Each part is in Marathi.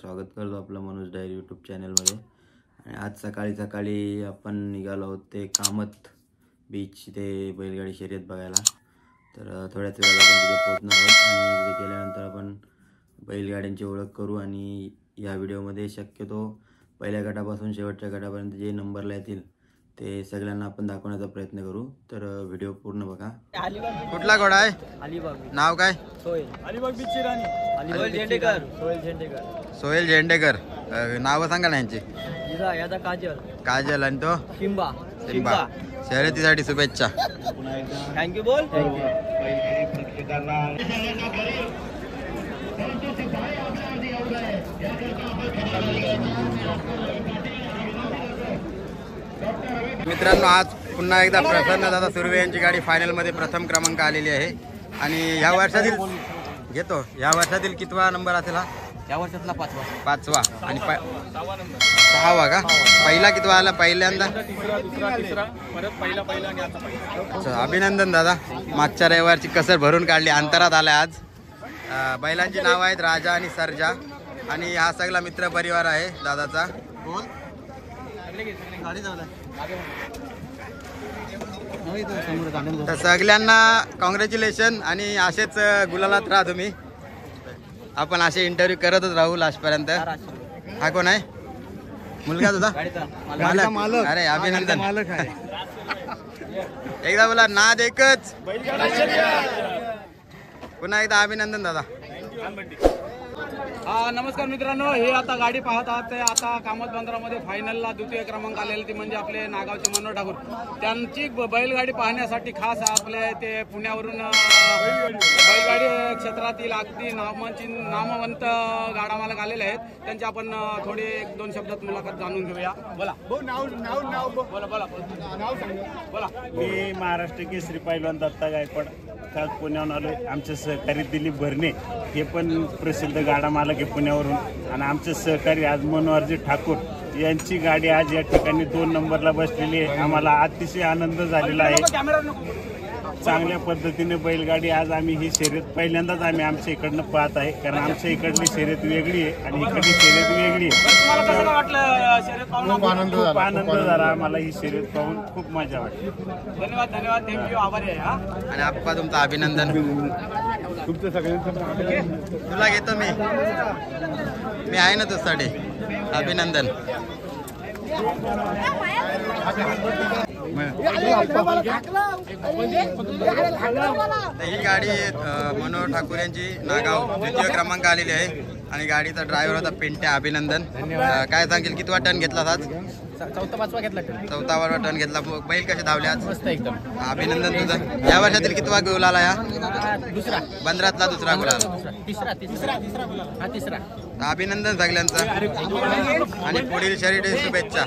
स्वागत करतो आपलं मनोज डायरी यूट्यूब चॅनलमध्ये। आणि आज सकाळी आपण निघालो आहोत ते कामत बीच ते बैलगाडी शर्यत बघायला। तर थोड्याच वेळात आपण तिथे पोहोचणार आहोत आणि तिथे गेल्यानंतर आपण बैलगाड्यांची ओळख करू आणि या व्हिडिओमध्ये शक्यतो पहिल्या गटापासून शेवटच्या गटापर्यंत जे नंबरला येतील ते सगळ्यांना आपण दाखवण्याचा प्रयत्न करू। तर व्हिडिओ पूर्ण बघा। कुठला घोडा आहे? अलिबाग। नाव काय? सोहेल। अलिबाग बीचची राणी सोहेल झेंडेकर। सोहेल झेंडेकर। नाव सांगा ना यांची। याचा काजल। काजल आणि तो सिम्बा। सिम्बा। शर्यतीसाठी शुभेच्छा। थँक्यू बोल। मित्रांनो, आज पुन्हा एकदा प्रसन्न दादा सुर्वे यांची गाडी फायनल मध्ये प्रथम क्रमांक आलेली आहे आणि ह्या वर्षातील घेतो ह्या वर्षातील कितवा नंबर असेल हा? या वर्षातला पाचवा आणि सहावा का? पहिला कितवा आला पहिल्यांदा? अभिनंदन दादा, मागच्या रविवारची कसर भरून काढली, अंतरात आलाय आज। बैलांची नाव आहेत राजा आणि सर्जा आणि हा सगळा मित्र परिवार आहे दादाचा। तर सगळ्यांना कॉंग्रॅच्युलेशन आणि असेच गुलालात राहा तुम्ही। आपण असे इंटरव्ह्यू करतच राहू लास्टपर्यंत। हा कोण आहे? मुलगा तुझा? मालक। अरे अभिनंदन। एकदा बोला नाद एकच। पुन्हा एकदा अभिनंदन दादा। नमस्कार मित्रांनो, हे आता गाडी पाहत आहात ते आता कामत बंदरामध्ये फायनलला द्वितीय क्रमांक आलेले ते म्हणजे आपले नागावचे मनोहर ठाकूर। त्यांची बैलगाडी पाहण्यासाठी खास आपले ते पुण्यावरून बैलगाडी क्षेत्रातील अगदी नामवंत गाडा मालक आलेले आहेत। त्यांचे आपण थोडे एक दोन शब्दात मुलाखत जाणून घेऊया। बोला बोला। मी महाराष्ट्र केसरी पैलवान दत्ता गायकवाड काल पुण्याहून आलोय। आमचे सहकारी दिलीप भरणे हे पण प्रसिद्ध गाडा मालक आहे पुण्यावरून आणि आमचे सहकारी आज मनोहरजी ठाकूर यांची गाडी आज या ठिकाणी 2 नंबरला बसलेली आहे। आम्हाला अतिशय आनंद झालेला आहे। चांगल्या पद्धतीने बैलगाडी आज आम्ही ही शर्यत पहिल्यांदाच आम्ही आमच्या इकडनं पाहत आहे, कारण आमच्या इकडली शर्यत वेगळी आहे आणि इकडली शर्यत वेगळी आहे। खूप आनंद झाला आम्हाला ही शर्यत पाहून, खूप मजा वाटली। धन्यवाद थँक्यू, आभारी आहे। आणि आप्पा तुमचं अभिनंदन। तुमचं सगळ्यांचं तुला घेतो मी आहे ना तुझ्यासाठी। अभिनंदन। ही गाडी मनोहर ठाकूर यांची नागाव द्वितीय क्रमांक आलेली आहे आणि गाडीचा ड्रायव्हर होता पिंट्या। अभिनंदन। काय सांगेल कितवा टन घेतला आज? चौथा टन घेतला। बैल कसे धावले आज? मस्त एकदम। अभिनंदन तुझं। या वर्षातील कितवा गोल आला? या बंदरातला दुसरा गोल आला। तिसरा। अभिनंदन सगळ्यांचं आणि पुढील शर्यतीसाठी शुभेच्छा।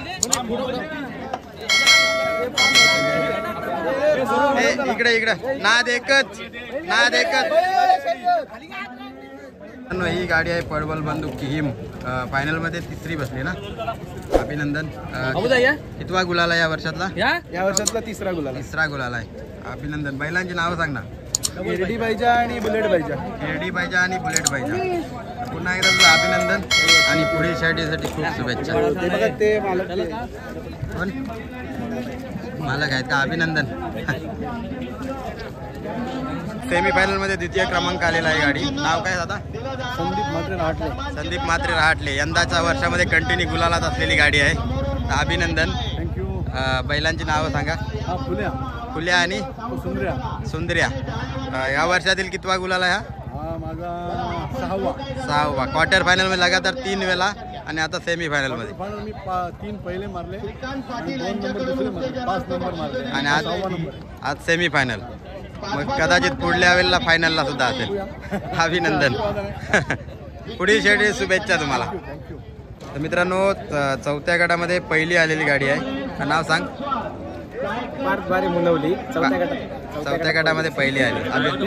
इकडे नाद एकच। ही गाडी आहे पडवल बंदूक की हिम, फायनल मध्ये तिसरी बसली ना। अभिनंदन। कितवा गुलाला या वर्षातला? या वर्षातला तिसरा गुलाला आहे। अभिनंदन। बैलांची नाव सांग ना। गिरडी बाईजा आणि बुलेट बाईजा। पुन्हा एकदा तुझं अभिनंदन आणि पुढील शर्यतीसाठी खूप शुभेच्छा। मालक आहेत का? अभिनंदन। सेमीफायनल मध्ये द्वितीय क्रमांक आलेला आहे गाडी। नाव काय दादा? संदीप मात्रे रहाटले। यंदाच्या वर्षामध्ये कंटिन्यू गुलालात असलेली गाडी आहे। अभिनंदन। बैलांची नावं सांगा। फुल्या आणि सुंदर्या। या वर्षातील कितवा गुलाला? सहावा। क्वार्टर फायनल मध्ये लगातार 3 वेळा आणि आता सेमी फायनल मध्ये। मी 3 पहिले मारले आणि 2 नंबर दुसरे मारले, 5 नंबर मारले आणि आज सेमी फायनल। मग कदाचित पुढल्या वेळेला फायनलला सुद्धा असेल। अभिनंदन। पुढील शेवटी शुभेच्छा तुम्हाला। तर मित्रांनो, चौथ्या गटामध्ये पहिली आलेली गाडी आहे। नाव सांग। चौथ्या गटामध्ये पहिली आली।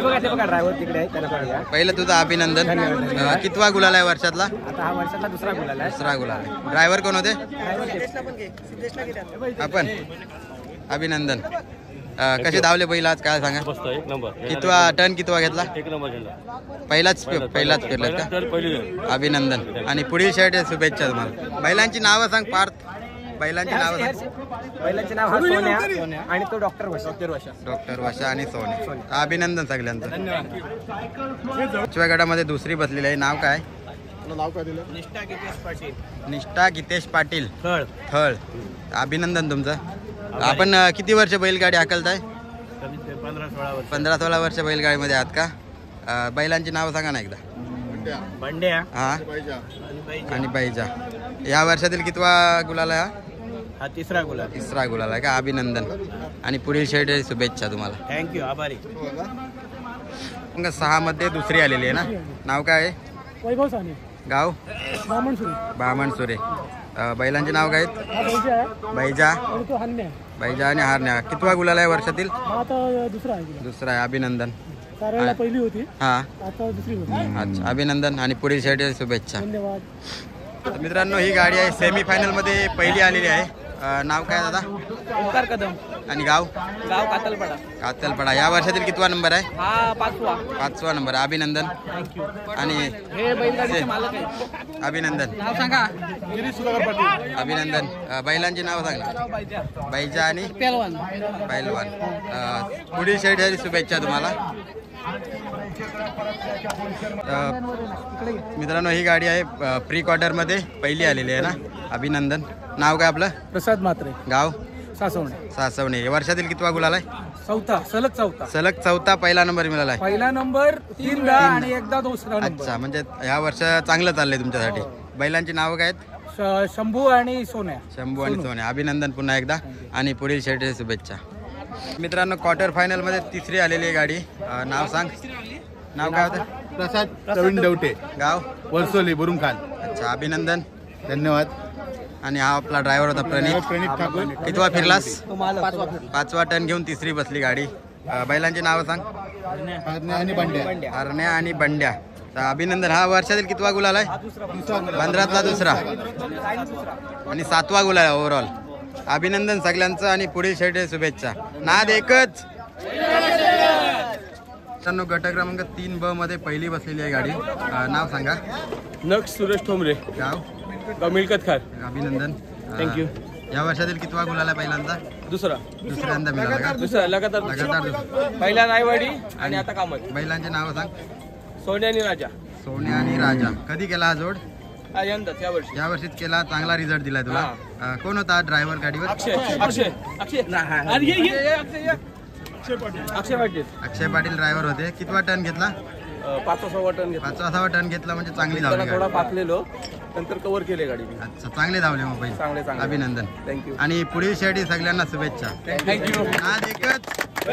पहिलं तुझं अभिनंदन। कितवा गुलाल आहे वर्षातला? दुसरा गुलाल आहे। ड्रायव्हर कोण होते? आपण। अभिनंदन। कसे धावले बैल आज काय सांगा? मस्त एक नंबर कितवा टर्न कितवा घेतला? एक नंबर झेंडा पहिलाच फिरला का? तर पहिली अभिनंदन आणि पुढील शर्ट शुभेच्छा तुम्हाला. बैलांची नावं सांग पार्थ. बैलांची नावं सांग. बैलाचे नाव हा सोन्या आणि तो डॉक्टर वशा आणि सोने. अभिनंदन सगळ्यांचं. पाचव्या गटामध्ये दुसरी बसलेली आहे. नाव काय? नाव काय दिलं? निष्ठा गितेश पाटील थळ. अभिनंदन तुमचं. आपण किती वर्ष बैलगाडी हाकलताय? 15-16 वर्ष बैलगाडीमध्ये आहात का? बैलांची नावं सांगा ना एकदा. बंड्या हा आणि आणि बैजा. या वर्षातील कितवा गुलाल आहे हा? हा तिसरा गुलाब. तिसरा गुलाल आहे का? अभिनंदन आणि पुढील शेड शुभेच्छा तुम्हाला. थँक्यू आभारी. 6 मध्ये दुसरी आलेली आहे ना. नाव काय आहे? वैभव साने गाव? बामणसुरे. बैलांचे नाव काय आहेत? बैजा बैजा आणि हारण्या. कितवा गुलाल आहे वर्षातील? दुसरा आहे. अभिनंदन. पहिली होती हा आता दुसरी होती. अच्छा अभिनंदन आणि पुढील शेड शुभेच्छा. धन्यवाद. तर मित्रांनो ही गाडी आहे सेमीफायनल मध्ये पहिली आलेली आहे. नाव काय दादा? ओंकार कदम. आणि गाव? गाव कातलपाडा. कातलपाडा. या वर्षातील कितवा नंबर आहे? हा पाचवा नंबर. अभिनंदन. आणि हे बैलगाडीचे मालक आहे. अभिनंदन. नाव सांगा. अभिनंदन. बैलांची नाव सांग ना. बैजा आणि पेलवान. पैलवान. पुढील शेड शुभेच्छा तुम्हाला. मित्रांनो ही गाडी आहे प्री क्वार्टर मध्ये पहिली आलेली आहे ना. अभिनंदन. नाव काय आपलं? प्रसाद मात्रे. गाव? सासवणे. वर्षातील कितवा गुलाल आहे? चौथा. सलग चौथा. पहिला नंबर मिळाला आहे. पहिला नंबर 3दा आणि एकदा दुसरा अच्छा म्हणजे ह्या वर्ष चांगलं चाललंय तुमच्यासाठी. बैलांची नावं काय आहेत? शंभू आणि सोन्या. शंभू आणि सोन्या. अभिनंदन पुन्हा एकदा आणि पुढील शेडचे शुभेच्छा. मित्रांनो क्वार्टर फायनल मध्ये तिसरी आलेली आहे गाडी. नाव सांग. नाव काय होतं? प्रसाद प्रवीण डवटे. गाव? वर्सोली बुरुम खान. अच्छा अभिनंदन. धन्यवाद. आणि हा आपला ड्रायव्हर होता प्रणित. ठाकूर. कितवा फिरलास? पाचवा. 5वा टर्न घेऊन तिसरी बसली गाडी. बैलांची नावं सांग. आणि बंड्या. हरण्या आणि बंड्या. तर अभिनंदन. हा वर्षातील कितवा गुलाल आहे? 15तला दुसरा आणि 7वा गुलाल आहे ओव्हरऑल. अभिनंदन सगळ्यांचं आणि पुढील शेड शुभेच्छा. नाद एकच. गट क्रमांक 3ब मध्ये पहिली बसलेली आहे गाडी. नाव सांगा. नक्ष सुरेश ठोंबरे गाव? मिळकत खार. अभिनंदन. थँक्यू. या वर्षातील कितवा गुलाल आहे पहिल्यांदा? दुसऱ्यांदा मिळाला का? दुसरा लगातार दुसरा. पहिला रायवाडी आणि आता कामत. बैलांची नावं सांग. सोन्या आणि राजा. सोन्या आणि राजा. कधी केला हा जोड? या वर्षीच केला. चांगला रिझल्ट दिलाय तुला. कोण होता ड्रायव्हर गाडीवर? अक्षय पाटील ड्रायव्हर होते. कितवा टर्न घेतला? 5वा टर्न घेतला. 5वा टर्न घेतला म्हणजे चांगली धावली गाडी. थोडा पाकलेलो नंतर कव्हर केले गाडी. अच्छा चांगले धावले मग बैल. चांगले. अभिनंदन. थँक्यू. आणि पुढील शेडी सगळ्यांना शुभेच्छा. थँक्यू. आज एकच.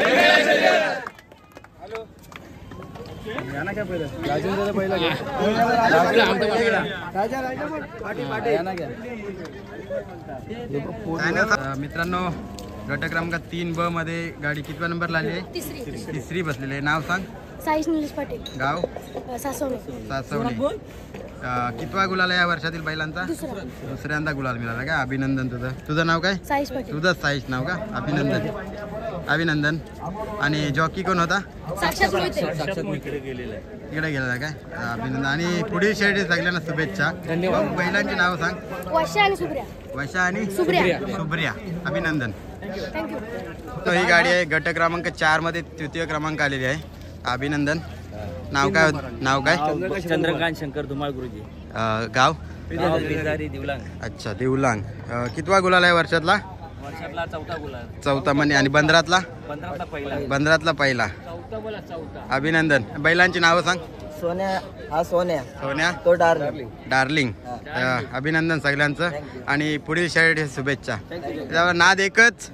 मित्रांनो गट क्रमांक 3ब मध्ये गाडी कितव्या नंबरला आली आहे? तिसरी बसलेली आहे. नाव सांग. साईश निलेश पाटील. गाव? सासवणे. कितवा गुलाल आहे या वर्षातील बैलांचा? दुसऱ्यांदा गुलाल मिळाला का? अभिनंदन. तुझं नाव काय? साईश पाटील. तुझं साईश नाव का? अभिनंदन. आणि जॉकी कोण होता? इकडे गेलेला काय? अभिनंदन. आणि पुढील शेड सगळ्यांना शुभेच्छा. बैलांची नाव सांग. वशा आणि सुप्रिया. अभिनंदन. तो ही गाडी आहे गट क्रमांक 4 मध्ये तृतीय क्रमांक आलेली आहे. अभिनंदन. नाव काय? चंद्रकांत शंकर धुमाळ गुरुजी. गाव? दिवलांग. अच्छा देवलांग. कितवा गुलाल आहे वर्षातला? चौथा गुलाल. चौथा म्हणजे. आणि बंदरातला? बंदरातला पहिला. अभिनंदन. बैलांची नावं सांग. सोन्या तो डार्लिंग. अभिनंदन सगळ्यांचं आणि पुढील शेड शुभेच्छा. नाद एकच.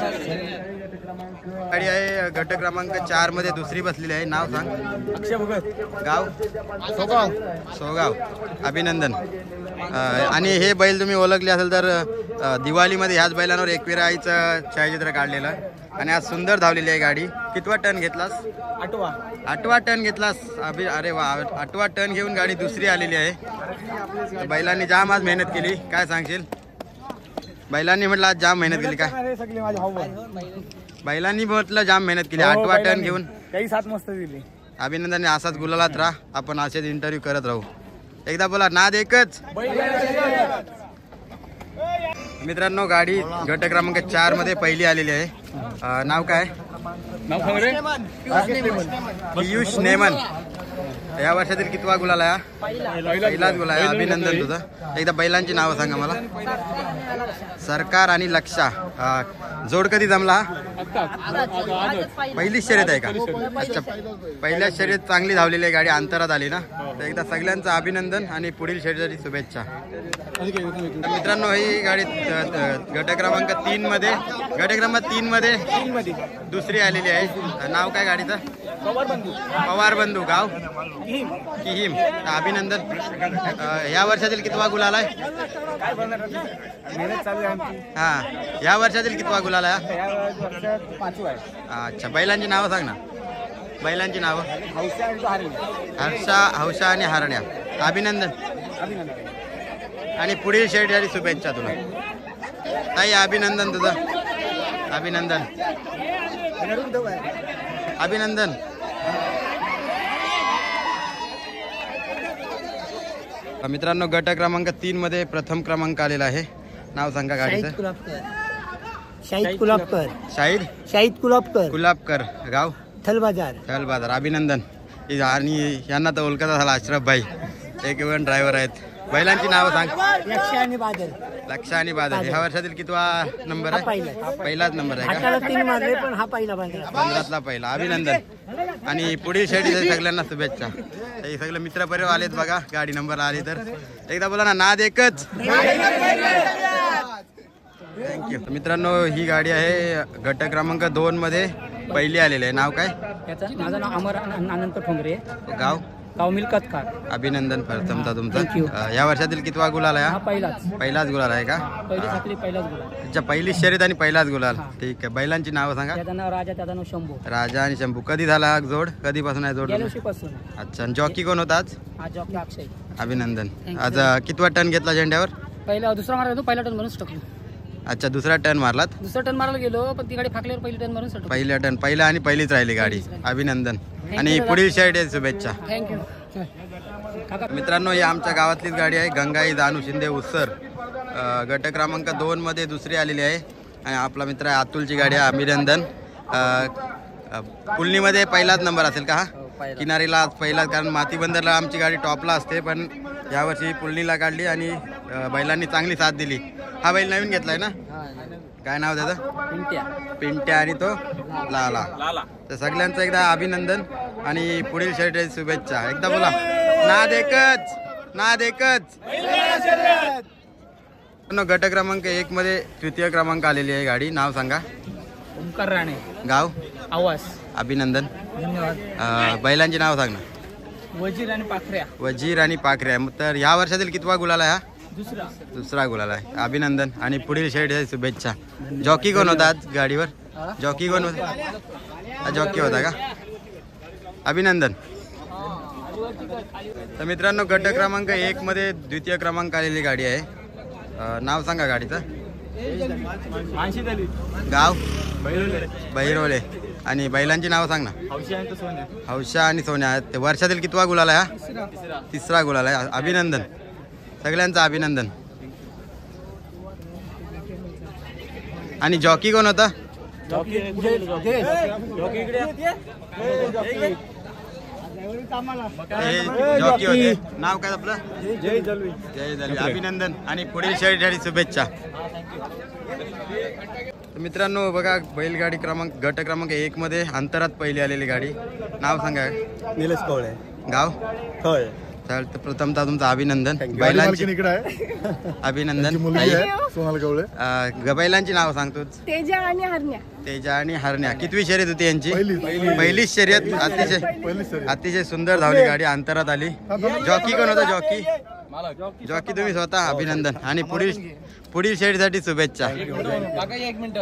गाडी आहे गट क्रमांक 4 मध्ये दुसरी बसलेली आहे. नाव सांग. अक्षय भगत. गाव? सोगाव. अभिनंदन. आणि हे बैल तुम्ही ओळखले असेल तर दिवाळीमध्ये ह्याच बैलांवर एकविरा आईचं छायाचित्र काढलेलं आणि आज सुंदर धावलेली आहे गाडी. कितवा टर्न घेतलास? 8वा टर्न घेतलास. अरे वा. 8वा टर्न घेऊन गाडी दुसरी आलेली आहे. बैलांनी जाम आज मेहनत केली. काय सांगशील? बैलांनी म्हटलं आज जाम मेहनत केली. काय बैलांनी म्हटलं जाम मेहनत केली, 8वा टर्न घेऊन काही सात मस्त दिली. अभिनंदन. असाच गुलालात राहा, आपण असेच इंटरव्ह्यू करत राहू. एकदा बोला नाद एकच. मित्रांनो गाडी गट क्रमांक 4 मध्ये पहिली आलेली आहे. नाव काय? पियुष नेमन. या वर्षातील कितवा गुलाल आहे? पहिलाच गुलाल आहे. अभिनंदन तुझं. एकदा बैलांची नावं सांगा मला. सरकार आणि लक्षा. जोड कधी जमला? पहिलीच शर्यत आहे का? अच्छा, पहिल्या शर्यत चांगली धावलेली आहे, गाडी अंतरात आली ना. तर एकदा सगळ्यांचं अभिनंदन आणि पुढील शर्यतीसाठी शुभेच्छा. मित्रांनो ही गाडी गट क्रमांक 3 मध्ये दुसरी आलेली आहे. नाव काय गाडीचं? पवार बंधू. गाव किहीम. अभिनंदन. या वर्षातील कितवा गुलाल आहे? हा, या वर्षातील कितवा गुलाल आहे? अच्छा, बैलांची नावं सांग ना. बैलांची नावं? हौशा आणि हरण्या. अभिनंदन आणि पुढील शेडसाठी शुभेच्छा तुला ताई. अभिनंदन तुझं. अभिनंदन. अभिनंदन. मित्रांनो गट क्रमांक 3 मध्ये प्रथम क्रमांक आलेला आहे. नाव सांगा गाडीचं. शाहिद गुलाबकर. शाहिद गुलाबकर. गुलाबकर. गाव थलबाजार. अभिनंदन. आणि यांना तर ओळखत असाल अशरफ भाई, एक इव्हन ड्रायव्हर आहेत. बैलांची नावं सांग. लक्ष आणि बादल. ह्या वर्षातील कितवा नंबर आहे? पहिलाच नंबर आहे का? 15तला पहिला. अभिनंदन आणि पुढील शेडीसाठी सगळ्यांना शुभेच्छा. हे सगळे मित्र परिवार आलेत बघा, गाडी नंबर आली तर एकदा बोला ना नाद एकच. थँक्यू. मित्रांनो ही गाडी आहे गट क्रमांक 2 मध्ये पहिली आलेली आहे. नाव काय? माझं नाव अमर अनंत ठोंबरे. गाव मिल्कत खान. अभिनंदन प्रथमता तुमचं. या वर्षातील कितवा गुलाल आहे? पहिलाच गुलाल आहे का? अच्छा, पहिली शर्यत आणि पहिलाच गुलाल. ठीक आहे. बैलांची नावं सांगा. राजा आणि शंभू. कधी झाला जोड? कधीपासून आहे जोड? अच्छा, जॉकी कोण होता आज? अक्षय. अभिनंदन. आज कितवा टर्न घेतला झेंड्यावर? दुसरा मारला, पहिला टर्न म्हणून टाकलो. अच्छा, दुसरा टर्न मारलात? दुसरा टर्न मारायला गेलो पण ती गाडी फाकल्यावर पहिली टर्न मारून सुटलो. पहिला टर्न पहिला आणि पहिलीच राहिली गाडी. अभिनंदन आणि पुढील शर्यतीसाठी शुभेच्छा. थँक्यू. मित्रांनो ही आमच्या गावातलीच गाडी आहे. गंगाई दानू शिंदे उत्सर. गट क्रमांक 2 मध्ये दुसरी आलेली आहे. आणि आपला मित्र आहे अतुलची गाडी आहे. अभिनंदन. पुलनीमध्ये पहिलाच नंबर असेल का? किनारीला पहिलाच, कारण माती बंदरला आमची गाडी टॉपला असते, पण यावर्षी पुलनीला काढली आणि बैलांनी चांगली साथ दिली. हा बैल नवीन घेतलाय ना? काय नाव त्याचं? पिंट्या आणि तो लाला. तर सगळ्यांचं एकदा अभिनंदन आणि पुढील शर्यतीसाठी शुभेच्छा. एकदा बोला नाद एकच. गट क्रमांक 1 मध्ये तृतीय क्रमांक आलेली आहे गाडी. नाव सांगा. ओमकार राणे. गाव? आवास. अभिनंदन. धन्यवाद. बैलांची नाव सांग ना. वजीर आणि पाखऱ्या. तर या वर्षातील कितवा गुलाल आहे हा? दुसरा गुलाल आहे. अभिनंदन आणि पुढील शर्यतीसाठी शुभेच्छा. जॉकी कोण होता आज गाडीवर? जॉकी कोण होता? जॉकी होता का? अभिनंदन. तर मित्रांनो गट क्रमांक 1 मध्ये द्वितीय क्रमांक आलेली गाडी आहे. नाव सांगा गाडीचं. गाव? बहिरोले. आणि बैलांची नाव सांग ना. हौशा आणि सोन्या. वर्षातील कितवा गुलाल आहे हा? तिसरा गुलाल आहे. अभिनंदन. सगळ्यांचं अभिनंदन. आणि जॉकी कोण होता? जॉकी होते. नाव काय आपलं? जय दलवी. अभिनंदन आणि पुढील शर्यतीसाठी शुभेच्छा. मित्रांनो बघा बैलगाडी गट क्रमांक 1 मध्ये अंतरात पहिली आलेली गाडी. नाव सांगा. निलेश कवळे. गाव? तर प्रथमतः तुमचं अभिनंदन. बैलांची अभिनंदन. सोनाल कवळे. बैलांची नाव सांगतो. तेजा आणि हरण्या. कितवी शर्यत होती यांची? पहिलीच शर्यत. अतिशय सुंदर धावली गाडी, अंतरात आली. जॉकी कोण होता? जॉकी तुम्ही स्वतः. अभिनंदन आणि पुढील शर्यतीसाठी शुभेच्छा. एक मिनिट.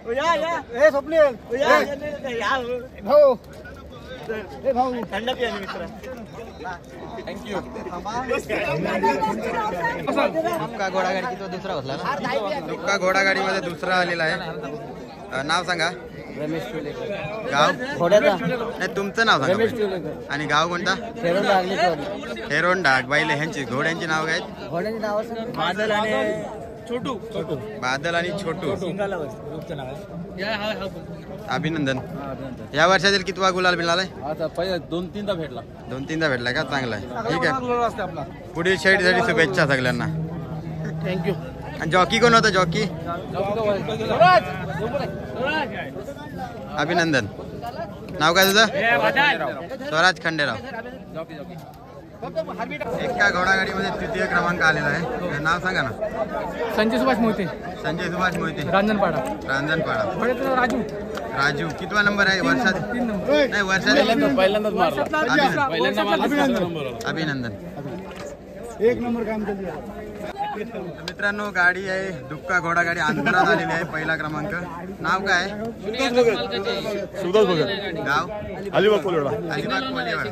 दुक्का घोडागाडी किती दुसरा होता ना? दुक्का घोडागाडीमध्ये दुसरा आलेला आहे. नाव सांगा. गाव नाही तुमचं नाव सांगा पहिले. आणि गाव कोणता? हेरोन डाग बैल ह्यांची घोड्यांची नाव काय आहेत? बादल आणि छोटू बादल आणि छोटू. अभिनंदन. या वर्षातील कितवा गुलाल मिळालाय? आता पहिला 2-3दा भेटला. 2-3दा भेटला का? चांगला आहे. ठीक आहे. पुढील शेडीसाठी शुभेच्छा सगळ्यांना. थँक्यू. आणि जॉकी कोण होता? जॉकी अभिनंदन. नाव काय तुझं? स्वराज खंडेराव. एका घोडागाडीमध्ये तृतीय क्रमांक आलेला आहे. नाव सांगा ना. संजय सुभाष मोहिते, संजय सुभाष मोहिते, रांजणपाडा. रांजणपाडा. राजू राजू कितवा नंबर आहे? वर्षात नाही वर्षात पहिल्यांदाच मारला. अभिनंदन. एक नंबर काम केलं. मित्रांनो गाडी आहे दुक्का घोडागाडी आंध्रात आलेली आहे. पहिला क्रमांक. नाव काय? शिवदास भगत. गाव अलिबाग कोलेवाडा. अलिबाग कोलेवाडा.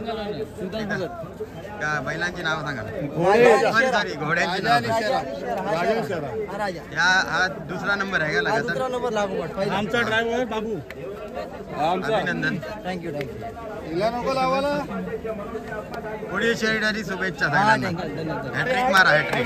का बैलांची नाव सांगा. सॉरी घोड्यांची नाव. हा दुसरा नंबर आहे का लगातार? आमचा ड्रायव्हर बाबू. अभिनंदन. तिला नको लावायला. पुढील शर्यतीसाठी शुभेच्छा सगळ्यांना. हॅट्रिक मारा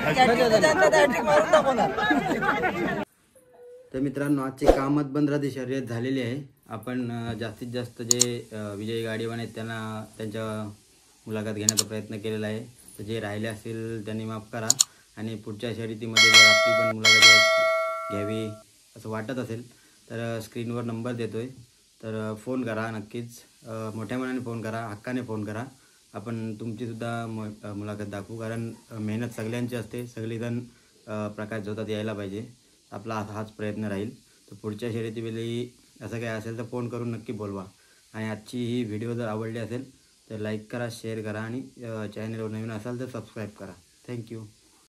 हॅट्रिक. तर मित्रांनो आजची कामत बंदराची शर्यत झालेली आहे. आपण जास्तीत जास्त जे विजयी गाडीवान आहेत त्यांच्या मुलाखत घेण्याचा प्रयत्न केलेला आहे. तर जे राहिले असतील त्यांनी माफ करा. आणि पुढच्या शर्यतीमध्ये जर आपली पण मुलाखत घ्यावी असं वाटत असेल तर स्क्रीनवर नंबर देतो आहे. तर फोन करा नक्कीच. मोठ्या मनाने फोन करा, हक्काने फोन करा. आपण तुमचीसुद्धा मुलाखत दाखवू. कारण मेहनत सगळ्यांची असते. सगळेजण प्रकाश झोतात यायला पाहिजे. आपला हाच प्रयत्न राहील. तर पुढच्या शर्यतीवेळी असं काय असेल तर फोन करून नक्की बोलवा. आणि आजची ही व्हिडिओ जर आवडली असेल तर लाईक करा, शेअर करा आणि चॅनलवर नवीन असाल तर सबस्क्राईब करा. थँक्यू.